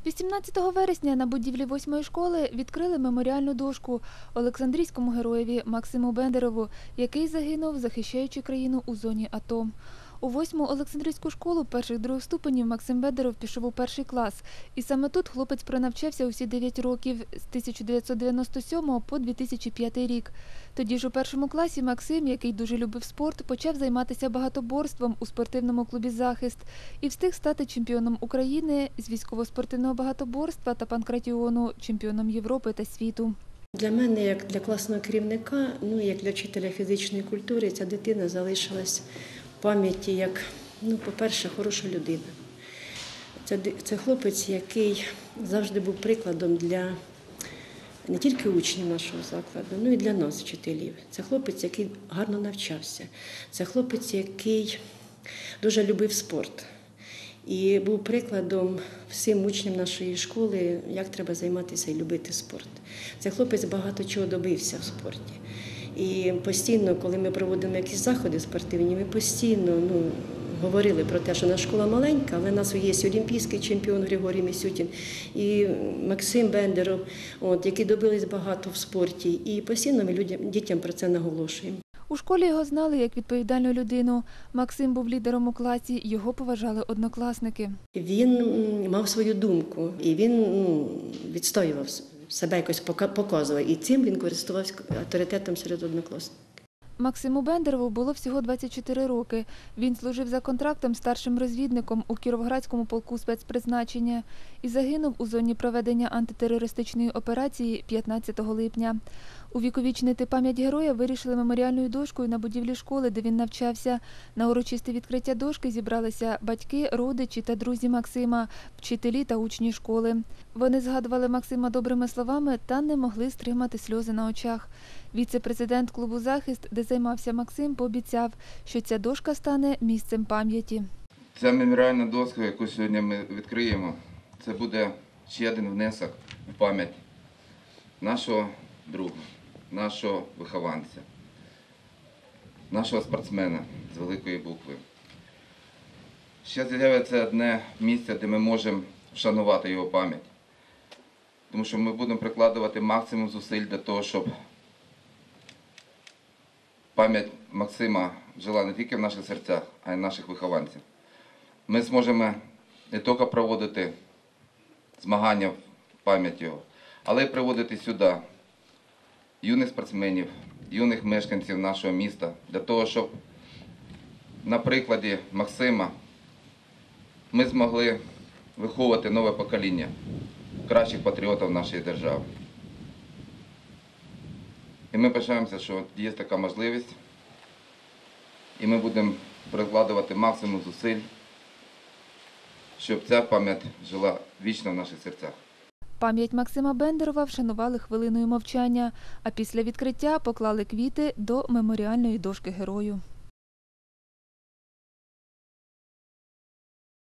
18 вересня на будівлі 8-ї школи відкрили меморіальну дошку олександрійському героєві Максиму Бендерову, який загинув, захищаючи країну у зоні АТО. У 8-му Олександрійську школу перших-других ступенів Максим Бендеров пішов у 1-й клас. І саме тут хлопець пронавчався усі 9 років, з 1997 по 2005 рік. Тоді ж у 1-му класі Максим, який дуже любив спорт, почав займатися багатоборством у спортивному клубі «Захист» і встиг стати чемпіоном України з військово-спортивного багатоборства та панкратіону, чемпіоном Європи та світу. Для мене, як для класного керівника, як для вчителя фізичної культури, ця дитина залишилась в пам'яті як, по-перше, хороша людина. Це хлопець, який завжди був прикладом для не тільки учнів нашого закладу, але й для нас, вчителів. Це хлопець, який гарно навчався. Це хлопець, який дуже любив спорт. І був прикладом всім учням нашої школи, як треба займатися і любити спорт. Цей хлопець багато чого добився в спорті. І постійно, коли ми проводимо якісь заходи спортивні, ми постійно говорили про те, що наша школа маленька, але у нас є олімпійський чемпіон Григорій Місютін і Максим Бендеров, які добились багато в спорті. І постійно ми дітям про це наголошуємо. У школі його знали як відповідальну людину. Максим був лідером у класі, його поважали однокласники. Він мав свою думку і він відстоював себе, якось показував. І цим він користувався авторитетом серед однокласників. Максиму Бендерову було всього 24 роки. Він служив за контрактом старшим розвідником у Кіровоградському полку спецпризначення і загинув у зоні проведення антитерористичної операції 15 липня. Увіковічнити пам'ять героя вирішили меморіальною дошкою на будівлі школи, де він навчався. На урочисте відкриття дошки зібралися батьки, родичі та друзі Максима, вчителі та учні школи. Вони згадували Максима добрими словами та не могли стримати сльози на очах. Віце-президент клубу «Захист», де займався Максим, пообіцяв, що ця дошка стане місцем пам'яті. Ця меморіальна доска, яку сьогодні ми відкриємо, це буде ще один внесок в пам'ять нашого друга, нашого вихованця, нашого спортсмена з великої букви. Ще з'явиться одне місце, де ми можемо вшанувати його пам'ять, тому що ми будемо прикладувати максимум зусиль для того, щоб пам'ять Максима жила не тільки в наших серцях, а й в наших вихованців. Ми зможемо не тільки проводити змагання в пам'ять його, але й приводити сюди юних спортсменів, юних мешканців нашого міста, для того, щоб на прикладі Максима ми змогли виховувати нове покоління кращих патріотів нашої держави. І ми пишаємося, що є така можливість, і ми будемо прикладувати максимум зусиль, щоб ця пам'ять жила вічно в наших серцях. Пам'ять Максима Бендерова вшанували хвилиною мовчання, а після відкриття поклали квіти до меморіальної дошки герою.